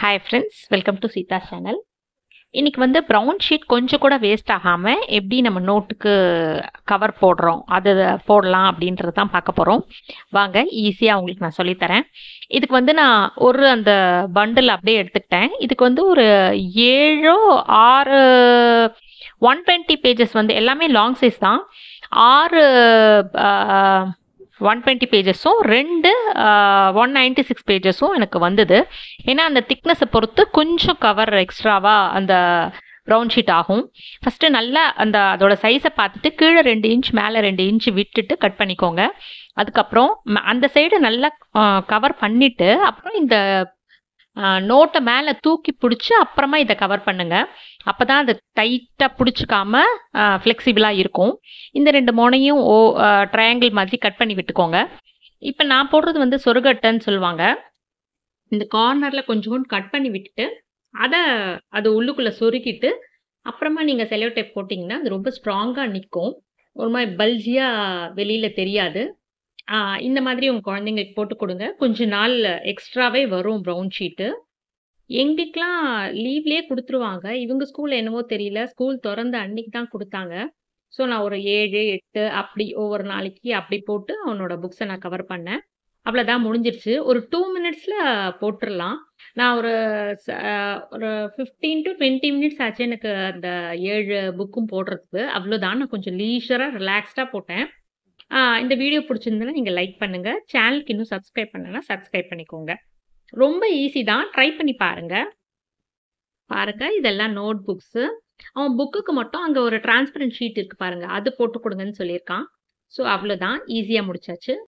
Hi friends, welcome to Sita channel. இன்னைக்கு வந்து brown sheet கொஞ்சம் கூட வேஸ்ட் ஆகாமல் எப்படி நம்ம நோட்டுக்கு கவர் போடுறோம் அது போடலாம் அப்படின்றது தான் பார்க்க போகிறோம். வாங்க ஈஸியாக உங்களுக்கு நான் சொல்லித்தரேன். இதுக்கு வந்து நான் அந்த பண்டில் அப்படியே எடுத்துக்கிட்டேன். இதுக்கு வந்து ஒரு 7 6 120 பேஜஸ் வந்து எல்லாமே லாங் சைஸ் தான். 6 120 பேஜஸும் 2 196 பேஜஸும் எனக்கு வந்தது. ஏன்னா அந்த திக்னஸை பொறுத்து கொஞ்சம் கவர் எக்ஸ்ட்ராவாக அந்த ப்ரௌன் ஷீட் ஆகும். ஃபஸ்ட்டு நல்லா அதோட சைஸை பார்த்துட்டு கீழே 2 இன்ச் மேலே 2 இன்ச் விட்டுட்டு கட் பண்ணிக்கோங்க. அதுக்கப்புறம் அந்த சைடு நல்லா கவர் பண்ணிவிட்டு அப்புறம் இந்த நோட்டை மேலே தூக்கி பிடிச்சி அப்புறமா இதை கவர் பண்ணுங்க. அப்போ தான் அது டைட்டாக பிடிச்சிக்காம ஃப்ளெக்சிபிளாக இருக்கும். இந்த 2 மோனையும் ட்ரையாங்கிள் மாதிரி கட் பண்ணி விட்டுக்கோங்க. இப்போ நான் போடுறது வந்து சொருகட்டைன்னு சொல்லுவாங்க. இந்த கார்னரில் கொஞ்சம் கட் பண்ணி விட்டுட்டு அது உள்ளுக்குள்ளே சொருக்கிட்டு அப்புறமா நீங்கள் செலோ டேப் போட்டிங்கன்னா அது ரொம்ப ஸ்ட்ராங்காக நிற்கும். ஒரு மாதிரி பல்ஜியாக வெளியில் தெரியாது. இந்த மாதிரி உங்கள் குழந்தைங்களுக்கு போட்டு கொடுங்க. கொஞ்ச நாள் எக்ஸ்ட்ராவே வரும் ப்ரௌன் ஷீட்டு. எங்களுக்கெலாம் லீவ்லேயே கொடுத்துருவாங்க. இவங்க ஸ்கூல் என்னவோ தெரியல, ஸ்கூல் திறந்த அன்னைக்கு தான் கொடுத்தாங்க. ஸோ நான் ஒரு 7 8 அப்படி ஒவ்வொரு நாளைக்கு அப்படி போட்டு அவனோட புக்ஸை நான் கவர் பண்ணேன். அவ்வளோதான், முடிஞ்சிருச்சு. ஒரு 2 மினிட்ஸில் போட்டுடலாம். நான் ஒரு 15 to 20 மினிட்ஸ் ஆச்சு எனக்கு அந்த 7 புக்கும் போடுறதுக்கு. அவ்வளோதான், நான் கொஞ்சம் லீஷராக ரிலாக்ஸ்டாக போட்டேன். இந்த வீடியோ பிடிச்சிருந்ததுன்னா நீங்கள் லைக் பண்ணுங்கள். சேனலுக்கு இன்னும் சப்ஸ்கிரைப் பண்ணலைன்னா சப்ஸ்கிரைப் பண்ணிக்கோங்க. ரொம்ப ஈஸி தான், ட்ரை பண்ணி பாருங்கள். இதெல்லாம் நோட் புக்ஸு. அவன் புக்குக்கு மட்டும் அங்கே ஒரு டிரான்ஸ்பரண்ட் ஷீட் இருக்குது பாருங்கள், அது போட்டு கொடுங்கன்னு சொல்லியிருக்கான். ஸோ அவ்வளோதான், ஈஸியாக முடிச்சாச்சு.